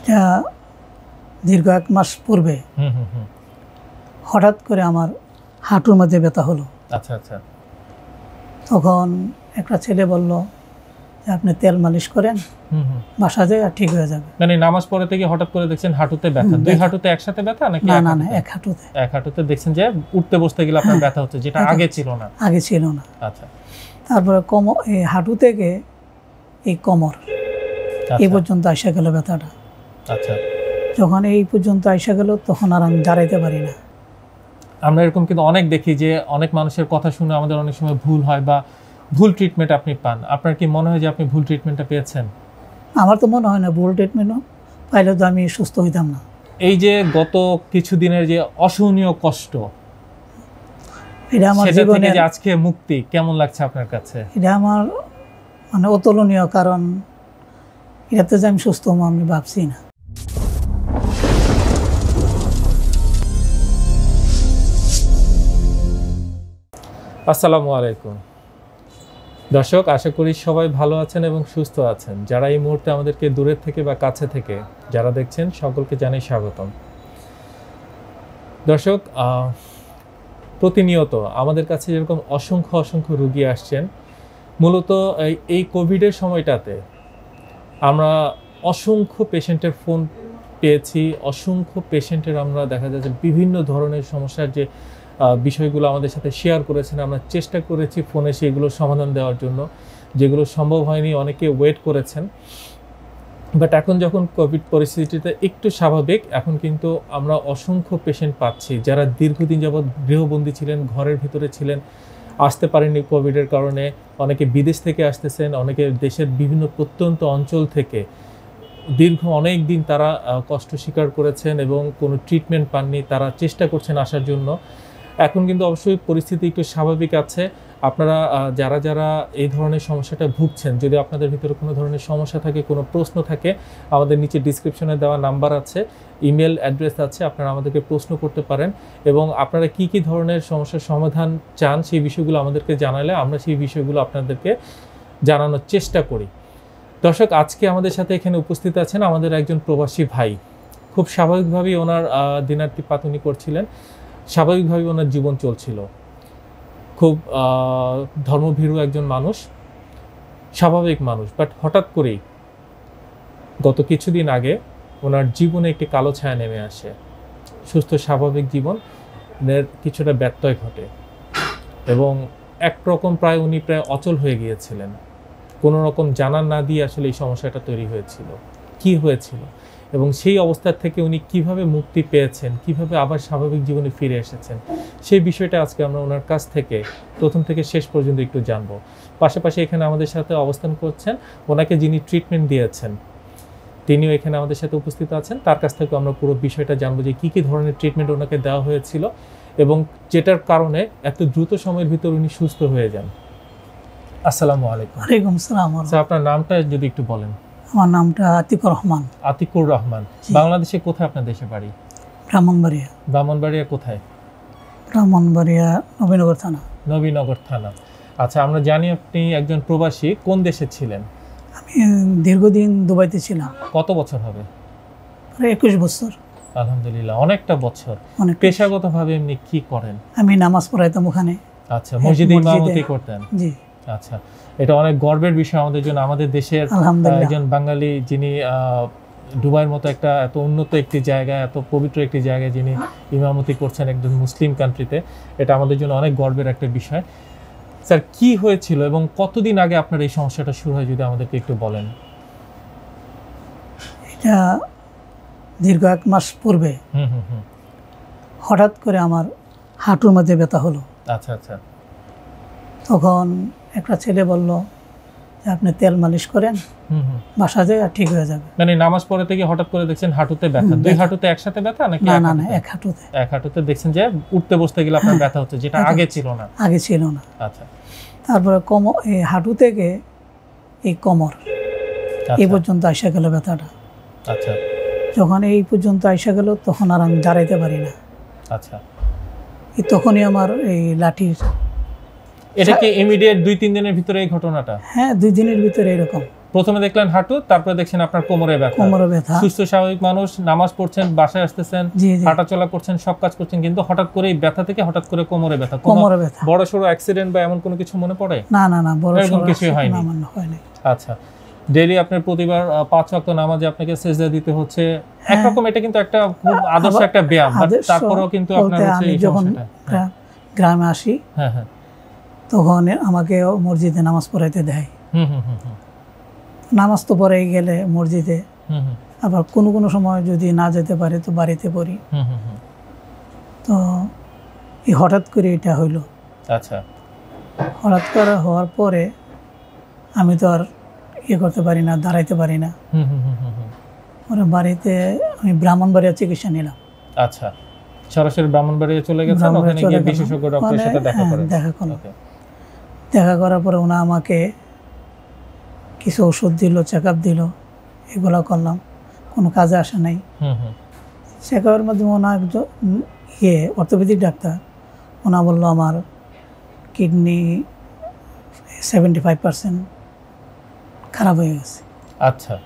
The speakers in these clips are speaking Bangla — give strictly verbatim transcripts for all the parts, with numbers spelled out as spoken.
এটা দীর্ঘ এক মাস পূর্বে হঠাৎ করে আমার হাঁটুর মধ্যে ব্যথা হলো। আচ্ছা আচ্ছা। তখন একটা ছেলে বলল যে আপনি তেল মালিশ করেন, বাসা যায় আর ঠিক হয়ে যাবে। মানে নামাজ পড়ে থেকে হঠাৎ করে দেখছেন হাঁটুতে ব্যথা, দুই হাঁটুতে একসাথে ব্যথা নাকি? না না না, এক হাঁটুতে। এক হাঁটুতে দেখছেন যে উঠতে বসতে গেলে আপনার ব্যথা হচ্ছে, যেটা আগে ছিল না। আগে ছিল না। আচ্ছা। তারপরে কোমর, এই হাঁটু থেকে এই কোমর এই পর্যন্ত আইসা গেল ব্যথাটা। আচ্ছা। যখন এই পর্যন্ত আইসা গেল তখন আর আমি দাঁড়াইতে পারি না। আমরা এরকম কিন্তু অনেক দেখি যে অনেক মানুষের কথা শুনে আমাদের অনেক সময় ভুল হয় বা ভুল ট্রিটমেন্ট আপনি পান। আপনার কি মনে হয় যে আপনি ভুল ট্রিটমেন্টটা পেয়েছেন? আমার তো মনে হয় না ভুল ট্রিটমেন্টও পাইলে তো আমি সুস্থ হইতাম না। এই যে গত কিছুদিনের যে অসহনীয় কষ্ট, এটা আমার জীবনে যে আজকে মুক্তি, কেমন লাগছে আপনার কাছে? এটা আমার মানে অতুলনীয়, কারণ এটাতে যে আমি সুস্থ হবো আমি ভাবছি না। আসসালামু আলাইকুম দর্শক, আশা করি সবাই ভালো আছেন এবং সুস্থ আছেন। যারা এই মুহূর্তে আমাদেরকে দূরের থেকে বা কাছে থেকে যারা দেখছেন সকলকে জানাই স্বাগতম। দর্শক, প্রতিনিয়ত আমাদের কাছে যেরকম অসংখ্য অসংখ্য রোগী আসছেন, মূলত এই কোভিডের সময়টাতে আমরা অসংখ্য পেশেন্টের ফোন পেয়েছি। অসংখ্য পেশেন্টের আমরা দেখা যাচ্ছে বিভিন্ন ধরনের সমস্যার যে বিষয়গুলো আমাদের সাথে শেয়ার করেছেন, আমরা চেষ্টা করেছি ফোনে সেগুলোর সমাধান দেওয়ার জন্য। যেগুলো সম্ভব হয়নি অনেকে ওয়েট করেছেন, বাট এখন যখন কোভিড পরিস্থিতিটা একটু স্বাভাবিক, এখন কিন্তু আমরা অসংখ্য পেশেন্ট পাচ্ছি যারা দীর্ঘদিন যাবৎ গৃহবন্দী ছিলেন, ঘরের ভিতরে ছিলেন, আসতে পারেননি কোভিডের কারণে। অনেকে বিদেশ থেকে আসতেছেন, অনেকে দেশের বিভিন্ন প্রত্যন্ত অঞ্চল থেকে দীর্ঘ অনেক দিন তারা কষ্ট স্বীকার করেছেন এবং কোনো ট্রিটমেন্ট পাননি, তারা চেষ্টা করছেন আসার জন্য। এখন কিন্তু অবশ্যই পরিস্থিতি একটু স্বাভাবিক আছে। আপনারা যারা যারা এই ধরনের সমস্যাটা ভুগছেন, যদি আপনাদের ভিতরে কোনো ধরনের সমস্যা থাকে, কোনো প্রশ্ন থাকে, আমাদের নিচে ডিসক্রিপশনে দেওয়া নাম্বার আছে, ইমেল অ্যাড্রেস আছে, আপনারা আমাদেরকে প্রশ্ন করতে পারেন এবং আপনারা কি কি ধরনের সমস্যার সমাধান চান সেই বিষয়গুলো আমাদেরকে জানালে আমরা সেই বিষয়গুলো আপনাদেরকে জানানোর চেষ্টা করি। দর্শক, আজকে আমাদের সাথে এখানে উপস্থিত আছেন আমাদের একজন প্রবাসী ভাই। খুব স্বাভাবিকভাবেই ওনার দিনার্থী পাতুনি করছিলেন, স্বাভাবিকভাবেই ওনার জীবন চলছিল। খুব ধর্মভীরু একজন মানুষ, স্বাভাবিক মানুষ, বাট হঠাৎ করেই গত কিছুদিন আগে ওনার জীবনে একটি কালো ছায়া নেমে আসে। সুস্থ স্বাভাবিক জীবনের কিছুটা ব্যত্যয় ঘটে এবং একরকম প্রায় উনি প্রায় অচল হয়ে গিয়েছিলেন। কোনো রকম জানান না দিয়ে আসলে এই সমস্যাটা তৈরি হয়েছিল, কি হয়েছিল এবং সেই অবস্থা থেকে উনি কিভাবে মুক্তি পেয়েছেন, কিভাবে আবার স্বাভাবিক জীবনে ফিরে এসেছেন, সেই বিষয়টা আজকে আমরা ওনার কাছ থেকে প্রথম থেকে শেষ পর্যন্ত একটু জানবো। পাশাপাশি এখানে আমাদের সাথে অবস্থান করছেন ওনাকে যিনি ট্রিটমেন্ট দিয়েছেন, তিনিও এখানে আমাদের সাথে উপস্থিত আছেন। তার কাছ থেকে আমরা পুরো বিষয়টা জানবো যে কী কী ধরনের ট্রিটমেন্ট ওনাকে দেওয়া হয়েছিল এবং যেটার কারণে এত দ্রুত সময়ের ভিতর উনি সুস্থ হয়ে যান। আসসালামু আলাইকুম। ওয়ালাইকুম আসসালাম। আচ্ছা, আপনার নামটা যদি একটু বলেন। আমার নামটা আতিকুর রহমান। আতিকুর রহমান। বাংলাদেশে কোথায় আপনার দেশের বাড়ি? ব্রাহ্মণবাড়িয়া। ব্রাহ্মণবাড়িয়া কোথায়? ব্রাহ্মণবাড়িয়া নবীনগর থানা। নবীনগর থানা। আচ্ছা, আমরা জানি আপনি একজন প্রবাসী। কোন দেশে ছিলেন? আমি দীর্ঘদিন দুবাইতে ছিলাম। কত বছর হবে? প্রায় একুশ বছর। আলহামদুলিল্লাহ, অনেকটা বছর। পেশাগতভাবে এমনি কি করেন? আমি নামাজ পড়াইতাম ওখানে। আচ্ছা, মসজিদে ইমামতি করতেন? জি। আচ্ছা, এটা অনেক গর্বের বিষয় আমাদের জন্য। আমাদের দেশের একজন বাঙালি যিনি দুবাইয়ের মতো একটা এত উন্নত একটি জায়গায়, এত পবিত্র একটি জায়গায় যিনি ইমামতি করছেন একজন মুসলিম কান্ট্রিতে, এটা আমাদের জন্য অনেক গর্বের একটা বিষয়। স্যার, কি হয়েছিল এবং কতদিন আগে আপনার এই সমস্যাটা শুরু হয় যদি আমাদেরকে একটু বলেন। এটা দীর্ঘ এক মাস পূর্বে হুম হুম হুম হঠাৎ করে আমার হাঁটুর মধ্যে ব্যথা হলো। আচ্ছা আচ্ছা। তখন একটা ছেলে বলল যে আপনি তেল মালিশ করেন, বাসা যায় আর ঠিক হয়ে যাবে। মানে নামাজ পড়ে থেকে হঠাৎ করে দেখছেন হাঁটুতে ব্যথা, দুই হাঁটুতে একসাথে ব্যথা নাকি? না না না, এক হাঁটুতে। এক হাঁটুতে দেখছেন যে উঠতে বসতে গেলে আপনার ব্যথা হচ্ছে, যেটা আগে ছিল না। আগে ছিল না। আচ্ছা। তারপরে কোমর, এই হাঁটু থেকে এই কোমর এই পর্যন্ত আইসা গেল ব্যথাটা। আচ্ছা। যখন এই পর্যন্ত আইসা গেল তখন আর আমি দাঁড়াইতে পারি না। আচ্ছা। তখনই আমার এই লাঠির। এটা কি ইমিডিয়েট দুই তিন দিনের ভিতরে এই ঘটনাটা? হ্যাঁ, দুই দিনের ভিতরে এরকম। প্রথমে দেখলেন হাঁটু, তারপরে দেখছেন আপনার কোমরে ব্যথা। কোমরে ব্যথা। সুস্থ স্বাভাবিক মানুষ, নামাজ পড়ছেন, বাসায় আসতেছেন, জি জি হাঁটাচলা করছেন, সব কাজ করছেন, কিন্তু হঠাৎ করে এই ব্যথা থেকে হঠাৎ করে কোমরে ব্যথা। কোনো কোমরে ব্যথা। বড় সড়ো অ্যাক্সিডেন্ট বা এমন কোনো কিছু মনে পড়ে? না না না, বড় এরকম সড়ো কিছুই হয়নি। না, আমার হয়নি। আচ্ছা, ডেইলি আপনার প্রতিবার আহ, পাঁচ ওয়াক্ত নামাজে আপনাকে সেজদা দিতে হচ্ছে। একরকম এটা কিন্তু একটা খুব আদর্শ একটা ব্যায়াম, বাট আদর্শ তারপরেও কিন্তু আপনার বলতে হচ্ছে আমি এই যখন সমস্যাটা। গ্রা- গ্রামে আসি হ্যাঁ হ্যাঁ। তখন আমাকে মসজিদে নামাজ পড়াইতে দেয়। হুম হুম হুম হুম নামাজ তো পড়ে গেলে মসজিদে, হুম হুম আবার কোনো কোনো সময় যদি না যেতে পারি তো বাড়িতে পড়ি। হুম হুম হুম। তো এই হঠাৎ করে এটা হইলো। আচ্ছা। হঠাৎ করে হওয়ার পরে আমি তো আর ইয়ে করতে পারি না, দাঁড়াইতে পারি না। হুম হুম হুম হুম হুম। পরে বাড়িতে আমি ব্রাহ্মণবাড়িয়া চিকিৎসা নিলাম। আচ্ছা, সরাসরি ব্রাহ্মণবাড়িয়া চলে গেছেন, ওখানে ব্রাহ্মণবাড়িয়া গিয়ে চলে গেলাম। বিশেষজ্ঞ ডক্টরের ওখানে, সাথে দেখা হ্যাঁ, করেন। দেখা করলাম। ওকে। দেখা করার পরে ওনা আমাকে কিছু ওষুধ দিল, চেক আপ দিল, এগুলো করলাম, কোনো কাজে আসে নাই। হুম হুম চেক আপের মাধ্যমে ওনা একজন উম, ইয়ে অর্থোপেডিক ডাক্তার, ওনা বললো আমার কিডনি সেভেন্টি ফাইভ পার্সেন্ট খারাপ হয়ে গেছে। আচ্ছা।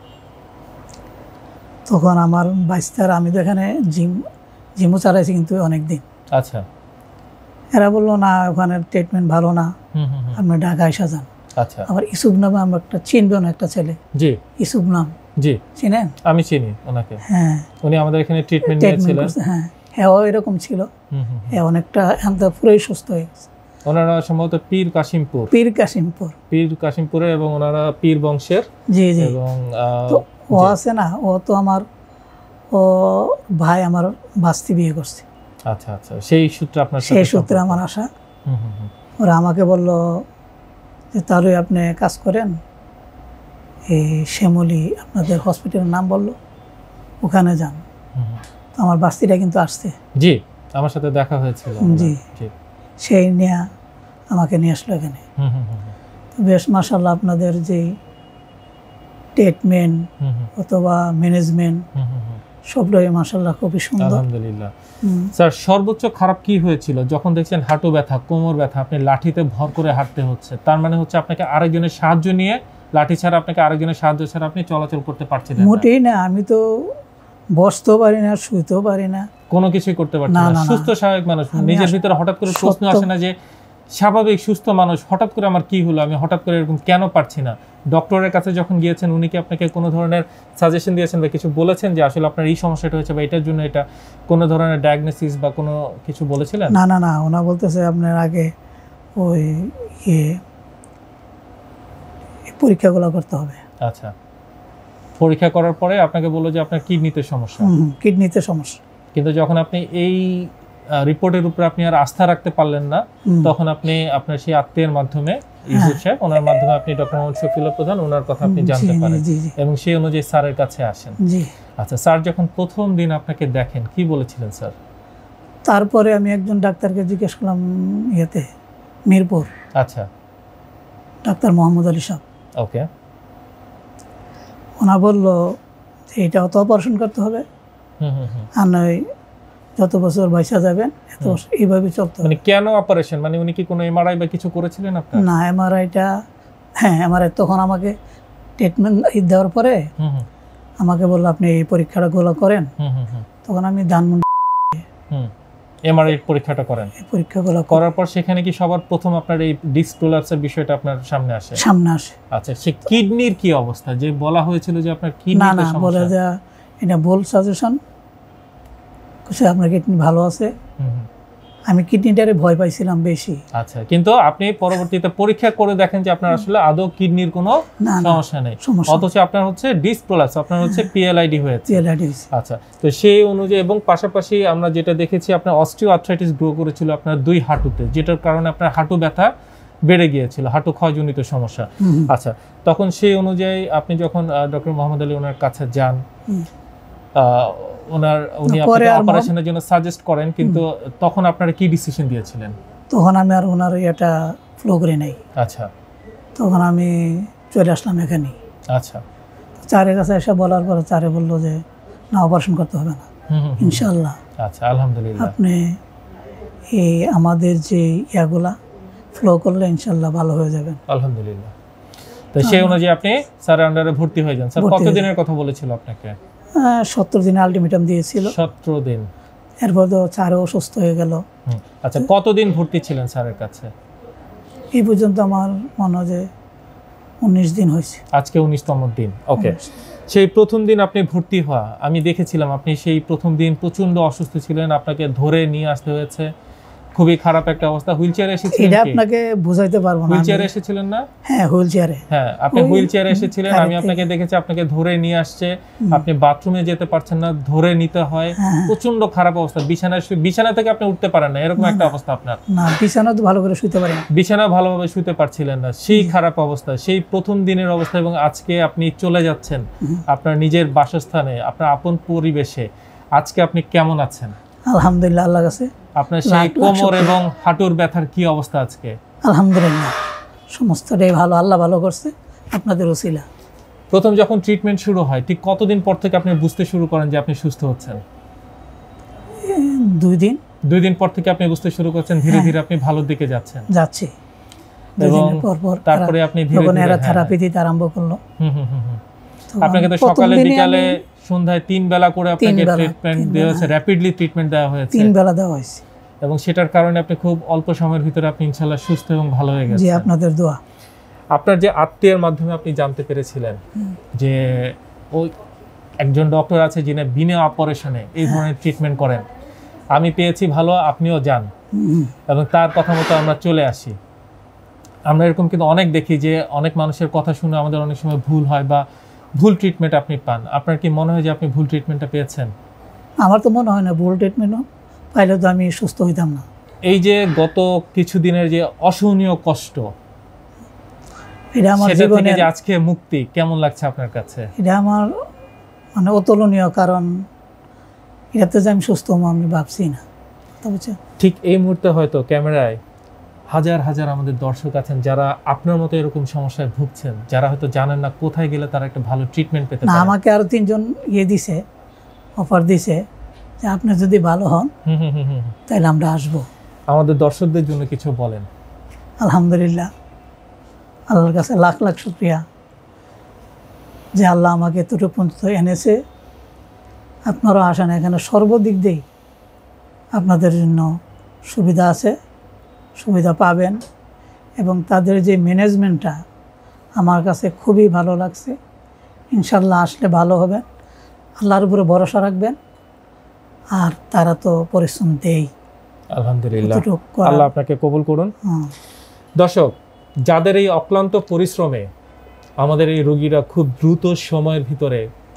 তখন আমার বাইস্তার, আমি তো এখানে জিম জিমও চালাইছি কিন্তু অনেক দিন। আচ্ছা। এরা বললো না, ওখানে ট্রিটমেন্ট ভালো না, হুম হুম হুম। আপনি ঢাকা এসে যান। আচ্ছা। আবার ইসুফ নামে আমার একটা চিনবে না একটা ছেলে, জি ইসুফ নাম, জি, চিনেন? আমি চিনি ওনাকে। হ্যাঁ, উনি আমাদের এখানে ট্রিটমেন্ট ট্রিটমেন্ট নিয়েছিলেন। করছে। হ্যাঁ, হ্যাঁ, এরকম ছিল। হুম হুম। হ্যাঁ, অনেকটা এখন তো পুরোই সুস্থ হয়ে গেছে। ওনারা সম্ভবত পীর কাশিমপুর, পীর কাশিমপুর। পীর কাশিমপুরে, এবং ওনারা পীর বংশের। জি জি। এবং আহ, তো ও আছে না, ও তো আমার, ও ভাই আমার বাস্তি বিয়ে করছে, আচ্ছা আচ্ছা, সেই সূত্রে আপনার সাথে সেই সূত্রে সম্পর্ক। আমার আশা। হুম হুম হুম। ওরা আমাকে বলল যে তাহলে আপনি কাজ করেন, এই শ্যামলী আপনাদের হসপিটালের নাম বললো, ওখানে যান। হুম হুম। তো আমার বাস্তিটা কিন্তু আসছে। জি, আমার সাথে দেখা হয়েছিল। জি। জি। সেই নিয়ে আমাকে নিয়ে আসলো এখানে। হুম হুম হুম তো বেশ মাশাআল্লাহ, আপনাদের যে ট্রিটমেন্ট হুম হুম অথবা ম্যানেজমেন্ট হুম হুম হুম। সবটাই মাশাআল্লাহ খুবই সুন্দর। আলহামদুলিল্লাহ। হুম। স্যার, সর্বোচ্চ খারাপ কি হয়েছিল যখন দেখছেন হাঁটু ব্যথা, কোমর ব্যথা, আপনি লাঠিতে ভর করে হাঁটতে হচ্ছে? তার মানে হচ্ছে আপনাকে আরেকজনের সাহায্য নিয়ে, লাঠি ছাড়া আপনাকে আরেকজনের সাহায্য ছাড়া আপনি চলাচল করতে পারছিলেন না। মোটেই না, আমি তো বসতেও পারি না, শুইতেও পারি না, কোনো কিছুই করতে পারছেন না, না। না, না। সুস্থ স্বাভাবিক মানুষ, আমি নিজের আস- ভিতরে হঠাৎ করে প্রশ্ন সত্য- আসে না যে স্বাভাবিক সুস্থ মানুষ হঠাৎ করে আমার কি হলো, আমি হঠাৎ করে এরকম কেন পারছি না? ডক্টরের কাছে যখন গিয়েছেন, উনি কি আপনাকে কোনো ধরনের সাজেশন দিয়েছেন বা কিছু বলেছেন যে আসলে আপনার এই সমস্যাটা হয়েছে বা এটার জন্য এটা, কোনো ধরনের ডায়াগনোসিস বা কোনো কিছু বলেছিলেন? না না না, ওনা বলতেছে আপনার আগে ওই ইয়ে এই পরীক্ষাগুলো করতে হবে। আচ্ছা, পরীক্ষা করার পরে আপনাকে বললো যে আপনার কিডনিতে সমস্যা। হুম, কিডনিতে সমস্যা। কিন্তু যখন আপনি এই রিপোর্টের উপরে আপনি আর আস্থা রাখতে পারলেন না, হুম। তখন আপনি আপনার সেই আত্মীয়ের মাধ্যমে, ইউসুফ সাহেব, ওনার মাধ্যমে আপনি ডক্টর মোহাম্মদ শফিউল্লাহ প্রধান, ওনার কথা আপনি জি, জানতে জি, পারেন জি, জি, এবং সেই অনুযায়ী স্যারের কাছে আসেন। জি। আচ্ছা, স্যার যখন প্রথম দিন আপনাকে দেখেন কি বলেছিলেন স্যার? তারপরে আমি একজন ডাক্তারকে জিজ্ঞেস করলাম, ইয়েতে মিরপুর, আচ্ছা, ডাক্তার মোহাম্মদ আলী সাহেব। ওকে। ওনা বলল যে এটাও তো অপারেশন করতে হবে, হুম হুম হুম। আর নয় যত বছর বয়সা যাবেন এত বছর এইভাবে চলতে হবে। মানে কেন অপারেশন? মানে উনি কি কোনো এমআরআই বা কিছু করেছিলেন আপনার? না, এমআরআইটা, হ্যাঁ এমআরআই তখন আমাকে ট্রিটমেন্ট দেওয়ার পরে হুম হুম আমাকে বললো আপনি এই পরীক্ষাগুলো করেন। হুম হুম হুম তখন আমি ধানমন্ডি হুম এমআরআই পরীক্ষাটা করেন। এই পরীক্ষাগুলো করে করার পর সেখানে কি সবার প্রথম আপনার এই ডিস্ক প্রোলাপসের বিষয়টা আপনার সামনে আসে? সামনে আসে। আচ্ছা, সে কিডনির কি অবস্থা? যে বলা হয়েছিল যে আপনার না কিডনিতে না, বলে সমস্যা। যে এটা ভুল সাজেশন, কিছু আপনার কিডনি ভালো আছে। হুম হুম। আমি কিডনিটারে ভয় পাইছিলাম বেশি। আচ্ছা, কিন্তু আপনি পরবর্তীতে পরীক্ষা করে দেখেন যে আপনার আসলে আদৌ কিডনির কোনো না না, সমস্যা নেই, সমস্যা অথচ আপনার হচ্ছে ডিস্ক প্রোলাপস, আপনার হচ্ছে পিএলআইডি হয়েছে। পিএলআইডি হয়েছে। আচ্ছা, তো সেই অনুযায়ী এবং পাশাপাশি আমরা যেটা দেখেছি আপনার অস্টিও আর্থ্রাইটিস গ্রো করেছিল আপনার দুই হাঁটুতে, যেটার কারণে আপনার হাঁটু ব্যথা বেড়ে গিয়েছিল, হাঁটু ক্ষয়জনিত সমস্যা। হুম, আচ্ছা, তখন সেই অনুযায়ী আপনি যখন ডক্টর মোহাম্মদ আলী ওনার কাছে যান, হুম। আহ, ওনার উনি পরে আপনাকে আর মন- অপারেশনের জন্য সাজেস্ট করেন, কিন্তু তখন আপনারা কি ডিসিশন দিয়েছিলেন? তখন আমি আর ওনার এটা ফ্লো করে নেই, আচ্ছা তখন আমি চলে আসলাম এখানে। আচ্ছা। চারের কাছে এসে বলার পরে চারে বললো যে না, অপারেশন করতে হবে না, হুম হুম হুম। ইনশাল্লাহ আচ্ছা, আলহামদুলিল্লাহ। আপনি এই আমাদের যে ইয়াগুলা ফ্লো করলে ইনশাল্লাহ ভালো হয়ে যাবেন। আলহামদুলিল্লাহ। তো সেই অনুযায়ী আপনি স্যারের আন্ডারে ভর্তি হয়ে যান। স্যার ভর্তি হয়ে কতদিনের কথা বলেছিল আপনাকে? সত্তর দিনে আলটিমেটাম দিয়েছিল। সতেরো দিন। এরপর তো স্যারও অসুস্থ হয়ে গেল। হুম, আচ্ছা কতদিন ভর্তি ছিলেন স্যারের কাছে? এই পর্যন্ত আমার মনে হয় যে উনিশ দিন হয়েছে। আজকে উনিশতম দিন। ওকে, সেই প্রথম দিন আপনি ভর্তি হওয়া, আমি দেখেছিলাম আপনি সেই প্রথম দিন প্রচন্ড অসুস্থ ছিলেন, আপনাকে ধরে নিয়ে আসতে হয়েছে, খুবই খারাপ একটা অবস্থা। হুইল চেয়ারে এসেছিলেন? এটা আপনাকে বুঝাইতে পারবো না। হুইল চেয়ারে এসেছিলেন না? হ্যাঁ হুইল চেয়ারে। হ্যাঁ আপনি হুইল চেয়ারে এসেছিলেন, আমি আপনাকে দেখেছি, আপনাকে ধরে নিয়ে আসছে, আপনি বাথরুমে যেতে পারছেন না, ধরে নিতে হয়, প্রচন্ড খারাপ অবস্থা, বিছানায় বিছানা থেকে আপনি উঠতে পারেন না, এরকম একটা অবস্থা আপনার। না বিছানা তো ভালো করে শুতে পারেন না, বিছানা ভালোভাবে শুতে পারছিলেন না, সেই খারাপ অবস্থা, সেই প্রথম দিনের অবস্থা। এবং আজকে আপনি চলে যাচ্ছেন আপনার নিজের বাসস্থানে, আপনার আপন পরিবেশে, আজকে আপনি কেমন আছেন? আলহামদুলিল্লাহ আল্লাহর কাছে। আপনার সেই কোমর এবং হাঁটুর ব্যথার কি অবস্থা আজকে? আলহামদুলিল্লাহ সমস্তটাই ভালো, আল্লাহ ভালো করছে আপনাদের ওসিলা। প্রথম যখন ট্রিটমেন্ট শুরু হয় ঠিক কতদিন পর থেকে আপনি বুঝতে শুরু করেন যে আপনি সুস্থ হচ্ছেন? দুই দিন। দুই দিন পর থেকে আপনি বুঝতে শুরু করছেন ধীরে ধীরে আপনি ভালোর দিকে যাচ্ছেন। যাচ্ছি। এবং তারপরে আপনি ধীরে ধীরে এরা থেরাপি দিতে আরম্ভ করলো। হুম হুম হুম। আপনাকে তো সকালে বিকালে সন্ধ্যায় তিন বেলা করে আপনাকে ট্রিটমেন্ট দেওয়া হয়েছে, র্যাপিডলি ট্রিটমেন্ট দেওয়া হয়েছে। তিন বেলা দেওয়া হয়েছে। এবং সেটার কারণে আপনি খুব অল্প সময়ের ভিতরে আপনি ইনশাআল্লাহ সুস্থ এবং ভালো হয়ে গেছেন। জি আপনাদের দোয়া। আপনার যে আত্মীয়ের মাধ্যমে আপনি জানতে পেরেছিলেন যে ওই একজন ডক্টর আছে যিনি বিনা অপারেশনে এই ধরনের ট্রিটমেন্ট করেন, আমি পেয়েছি ভালো, আপনিও যান, এবং তার কথা মতো আমরা চলে আসি। আমরা এরকম কিন্তু অনেক দেখি যে অনেক মানুষের কথা শুনে আমাদের অনেক সময় ভুল হয় বা ভুল ট্রিটমেন্ট আপনি পান। আপনার কি মনে হয় যে আপনি ভুল ট্রিটমেন্টটা পেয়েছেন? আমার তো মনে হয় না ভুল ট্রিটমেন্ট পাইলে তো আমি সুস্থ হইতাম না। এই যে গত কিছুদিনের যে অসহনীয় কষ্ট, এটা আমার জীবনে যে আজকে মুক্তি, কেমন লাগছে আপনার কাছে? এটা আমার মানে অতুলনীয়, কারণ এটাতে যে আমি সুস্থ হবো আমি ভাবছি না। ঠিক এই মুহূর্তে হয়তো ক্যামেরায় হাজার হাজার আমাদের দর্শক আছেন যারা আপনার মতো এরকম সমস্যায় ভুগছেন, যারা হয়তো জানেন না কোথায় গেলে তারা একটা ভালো ট্রিটমেন্ট পেতে পারে। আমাকে আরো তিনজন ইয়ে দিছে, অফার দিছে যে আপনি যদি ভালো হন তাহলে আমরা আসবো। আমাদের দর্শকদের জন্য কিছু বলেন। আলহামদুলিল্লাহ আল্লাহর কাছে লাখ লাখ শুকরিয়া যে আল্লাহ আমাকে এতটুকু পর্যন্ত এনেছে। আপনারাও আসেন, এখানে সর্বদিক দিয়েই আপনাদের জন্য সুবিধা আছে, সুবিধা পাবেন। এবং তাদের যে ম্যানেজমেন্টটা আমার কাছে খুবই ভালো লাগছে। ইনশাল্লাহ আসলে ভালো হবে, আল্লাহর উপরে ভরসা রাখবেন। আর তারা তো পরিশ্রম দেয়। আলহামদুলিল্লাহ, আল্লাহ আপনাকে কবুল করুন। দর্শক, যাদের এই অক্লান্ত পরিশ্রমে আমাদের এই রোগীরা খুব দ্রুত সময়ের ভিতরে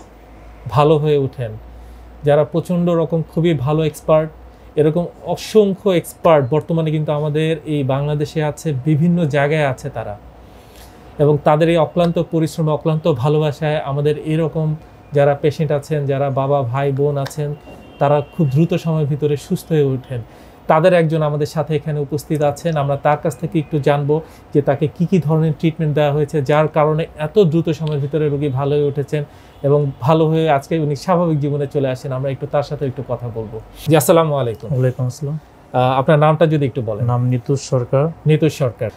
ভালো হয়ে ওঠেন, যারা প্রচণ্ড রকম খুবই ভালো এক্সপার্ট, এরকম অসংখ্য এক্সপার্ট বর্তমানে কিন্তু আমাদের এই বাংলাদেশে আছে, বিভিন্ন জায়গায় আছে তারা। এবং তাদের এই অক্লান্ত পরিশ্রমে, অক্লান্ত ভালোবাসায় আমাদের এরকম যারা পেশেন্ট আছেন, যারা বাবা ভাই বোন আছেন, তারা খুব দ্রুত সময়ের ভিতরে সুস্থ হয়ে ওঠেন। তাদের একজন আমাদের সাথে এখানে উপস্থিত আছেন, আমরা তার কাছ থেকে একটু জানবো যে তাকে কি কি ধরনের ট্রিটমেন্ট দেওয়া হয়েছে যার কারণে এত দ্রুত সময়ের ভিতরে রোগী ভালো হয়ে উঠেছেন এবং ভালো হয়ে আজকে উনি স্বাভাবিক জীবনে চলে আসেন। আমরা একটু তার সাথে একটু কথা বলবো। জি আসসালামু আলাইকুম। ওয়ালাইকুম আসসালাম। আপনার নামটা যদি একটু বলেন। নাম নিতুষ সরকার। নিতুষ সরকার।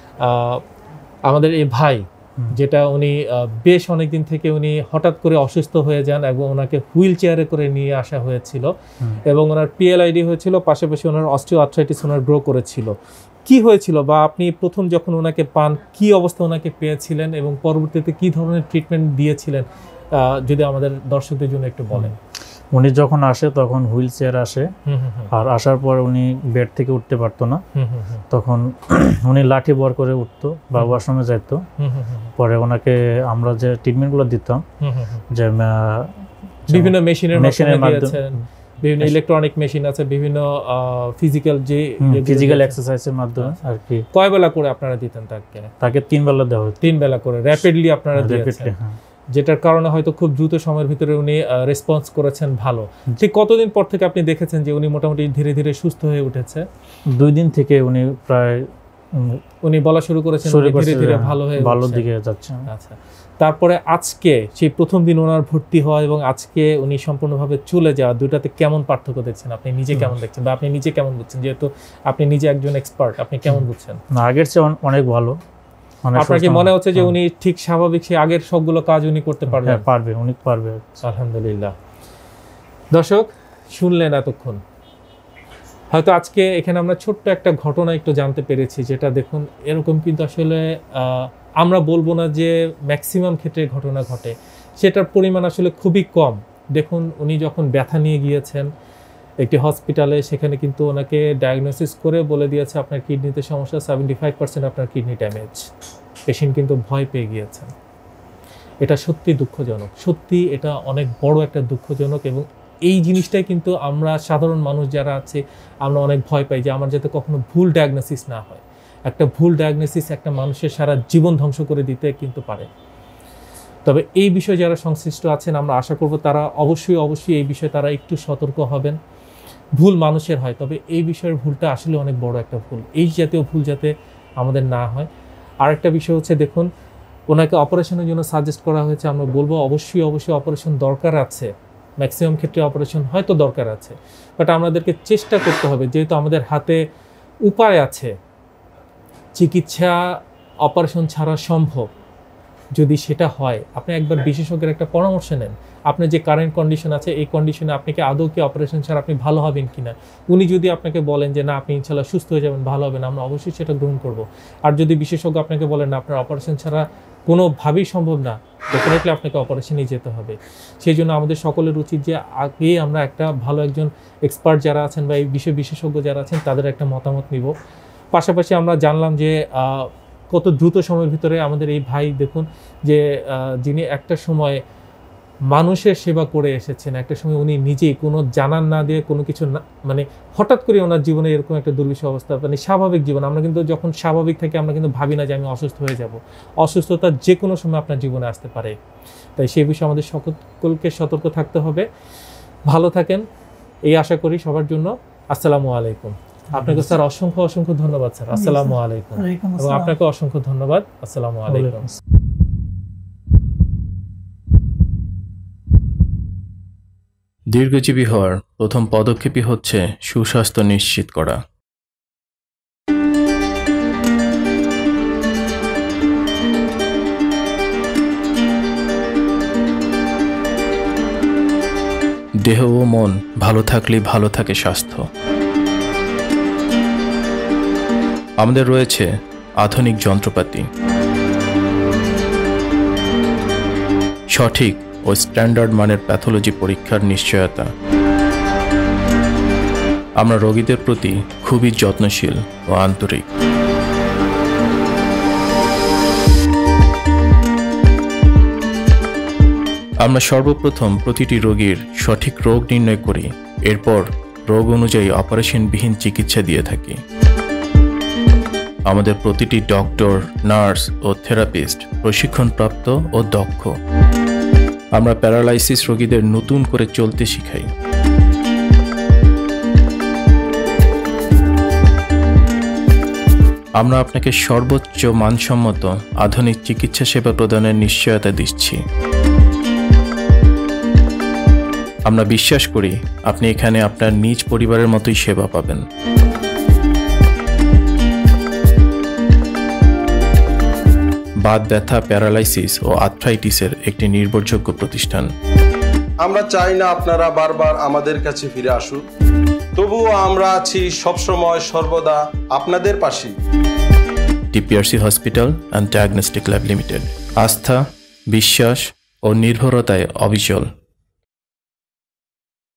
আমাদের এই ভাই যেটা উনি বেশ অনেকদিন থেকে উনি হঠাৎ করে অসুস্থ হয়ে যান এবং ওনাকে হুইল চেয়ারে করে নিয়ে আসা হয়েছিল এবং ওনার পিএলআইডি হয়েছিল, পাশাপাশি ওনার অস্টিও আর্থ্রাইটিস ওনার গ্রো করেছিল। কি হয়েছিল বা আপনি প্রথম যখন ওনাকে পান কি অবস্থা ওনাকে পেয়েছিলেন এবং পরবর্তীতে কি ধরনের ট্রিটমেন্ট দিয়েছিলেন যদি আমাদের দর্শকদের জন্য একটু বলেন। উনি যখন আসে তখন হুইল চেয়ার আসে, আর আসার পর উনি বেড থেকে উঠতে পারতো না। তখন উনি লাঠি বর করে উঠতো বা ওয়াশরুমে যাইতো। পরে ওনাকে আমরা যে ট্রিটমেন্টগুলো দিতাম, যে বিভিন্ন মেশিনের মেশিনের মাধ্যমে, বিভিন্ন ইলেকট্রনিক মেশিন আছে, বিভিন্ন ফিজিক্যাল যে ফিজিক্যাল এক্সারসাইজের মাধ্যমে আর কি। কয় বেলা করে আপনারা দিতেন তাকে? তাকে তিন বেলা দেওয়া হতো। তিন বেলা করে র্যাপিডলি আপনারা দিয়েছেন, যেটার কারণে হয়তো খুব দ্রুত সময়ের ভিতরে উনি রেসপন্স করেছেন ভালো। ঠিক কতদিন পর থেকে আপনি দেখেছেন যে উনি মোটামুটি ধীরে ধীরে সুস্থ হয়ে উঠেছে? দুই দিন থেকে উনি প্রায় উনি বলা শুরু করেছেন ধীরে ধীরে ভালো হয়ে ভালোর দিকে যাচ্ছে। আচ্ছা, তারপরে আজকে সেই প্রথম দিন ওনার ভর্তি হওয়া এবং আজকে উনি সম্পূর্ণভাবে চলে যাওয়া, দুটাতে কেমন পার্থক্য দেখছেন? আপনি নিজে কেমন দেখছেন বা আপনি নিজে কেমন বুঝছেন, যেহেতু আপনি নিজে একজন এক্সপার্ট, আপনি কেমন বুঝছেন? না, আগের চেয়ে অনেক ভালো। অনেক আপনার কি সুস্থ- মনে হচ্ছে যে হ্যাঁ। উনি ঠিক স্বাভাবিক সে আগের সবগুলো কাজ উনি করতে পারবেন? হ্যাঁ পারবে, উনি পারবে। আলহামদুলিল্লাহ। দর্শক শুনলেন এতক্ষণ, হয়তো আজকে এখানে আমরা ছোট্ট একটা ঘটনা একটু জানতে পেরেছি, যেটা দেখুন এরকম কিন্তু আসলে আহ, আমরা বলবো না যে ম্যাক্সিমাম ক্ষেত্রে ঘটনা ঘটে, সেটার পরিমাণ আসলে খুবই কম। দেখুন উনি যখন ব্যথা নিয়ে গিয়েছেন একটি হসপিটালে, সেখানে কিন্তু ওনাকে ডায়াগনোসিস করে বলে দিয়েছে আপনার কিডনিতে সমস্যা, সেভেন্টি ফাইভ পার্সেন্ট আপনার কিডনি ড্যামেজ। পেশেন্ট কিন্তু ভয় পেয়ে গিয়েছেন। এটা সত্যি দুঃখজনক, সত্যি এটা অনেক বড় একটা দুঃখজনক। এবং এই জিনিসটাই কিন্তু আমরা সাধারণ মানুষ যারা আছে আমরা অনেক ভয় পাই যে আমার যাতে কখনো ভুল ডায়াগনোসিস না হয়। একটা ভুল ডায়াগনোসিস একটা মানুষের সারা জীবন ধ্বংস করে দিতে কিন্তু পারে। তবে এই বিষয়ে যারা সংশ্লিষ্ট আছেন আমরা আশা করব তারা অবশ্যই অবশ্যই এই বিষয়ে তারা একটু সতর্ক হবেন। ভুল মানুষের হয়, তবে এই বিষয়ের ভুলটা আসলে অনেক বড় একটা ভুল। এই জাতীয় ভুল যাতে আমাদের না হয়। আরেকটা বিষয় হচ্ছে দেখুন ওনাকে অপারেশনের জন্য সাজেস্ট করা হয়েছে, আমরা বলবো অবশ্যই অবশ্যই অপারেশন দরকার আছে, ম্যাক্সিমাম ক্ষেত্রে অপারেশন হয়তো দরকার আছে, বাট আমাদেরকে চেষ্টা করতে হবে, যেহেতু আমাদের হাতে উপায় আছে, চিকিৎসা অপারেশন ছাড়া সম্ভব। যদি সেটা হয় আপনি একবার বিশেষজ্ঞের একটা পরামর্শ নেন, আপনার যে কারেন্ট কন্ডিশন আছে এই কন্ডিশনে আপনি কি আদৌ কি অপারেশন ছাড়া আপনি ভালো হবেন কিনা। উনি যদি আপনাকে বলেন যে না আপনি ইনশাল্লাহ সুস্থ হয়ে যাবেন, ভালো হবেন, আমরা অবশ্যই সেটা গ্রহণ করব। আর যদি বিশেষজ্ঞ আপনাকে বলেন না আপনার অপারেশন ছাড়া কোনোভাবেই সম্ভব না, ডেফিনেটলি আপনাকে অপারেশনেই যেতে হবে। সেই জন্য আমাদের সকলের উচিত যে আগে আমরা একটা ভালো একজন এক্সপার্ট যারা আছেন বা এই বিষয়ে বিশেষজ্ঞ যারা আছেন তাদের একটা মতামত নিব। পাশাপাশি আমরা জানলাম যে কত দ্রুত সময়ের ভিতরে আমাদের এই ভাই দেখুন যে যিনি একটা সময় মানুষের সেবা করে এসেছেন, একটা সময় উনি নিজেই কোনো জানান না দিয়ে কোনো কিছু না, মানে হঠাৎ করে ওনার জীবনে এরকম একটা দুর্বিষহ অবস্থা, মানে স্বাভাবিক জীবন। আমরা কিন্তু যখন স্বাভাবিক থাকি আমরা কিন্তু ভাবি না যে আমি অসুস্থ হয়ে যাব। অসুস্থতা যে কোনো সময় আপনার জীবনে আসতে পারে, তাই সেই বিষয়ে আমাদের সকলকে সতর্ক থাকতে হবে। ভালো থাকেন এই আশা করি সবার জন্য। আসসালামু আলাইকুম। আপনাকে স্যার অসংখ্য অসংখ্য ধন্যবাদ স্যার। আসসালামু আলাইকুম। ওয়ালাইকুম এবং আসসালাম। আপনাকে অসংখ্য ধন্যবাদ। আসসালামু আলাইকুম। দীর্ঘজীবী হওয়ার প্রথম পদক্ষেপই হচ্ছে সুস্বাস্থ্য নিশ্চিত করা। দেহ ও মন ভালো থাকলেই ভালো থাকে স্বাস্থ্য। আমাদের রয়েছে আধুনিক যন্ত্রপাতি, সঠিক ও স্ট্যান্ডার্ড মানের প্যাথোলজি পরীক্ষার নিশ্চয়তা। আমরা রোগীদের প্রতি খুবই যত্নশীল ও আন্তরিক। আমরা সর্বপ্রথম প্রতিটি রোগীর সঠিক রোগ নির্ণয় করি, এরপর রোগ অনুযায়ী অপারেশনবিহীন চিকিৎসা দিয়ে থাকি। আমাদের প্রতিটি ডক্টর, নার্স ও থেরাপিস্ট প্রশিক্ষণপ্রাপ্ত ও দক্ষ। আমরা প্যারালাইসিস রোগীদের নতুন করে চলতে শিখাই। আমরা আপনাকে সর্বোচ্চ মানসম্মত আধুনিক চিকিৎসা সেবা প্রদানের নিশ্চয়তা দিচ্ছি। আমরা বিশ্বাস করি আপনি এখানে আপনার নিজ পরিবারের মতোই সেবা পাবেন। বাত ব্যথা, প্যারালাইসিস ও আর্থ্রাইটিসের একটি নির্ভরযোগ্য প্রতিষ্ঠান। আমরা চাই না আপনারা বারবার আমাদের কাছে ফিরে আসুন, তবুও আমরা আছি সবসময় সর্বদা আপনাদের পাশে। TPRC hospital and diagnostic lab limited, আস্থা, বিশ্বাস ও নির্ভরতায় অবিচল।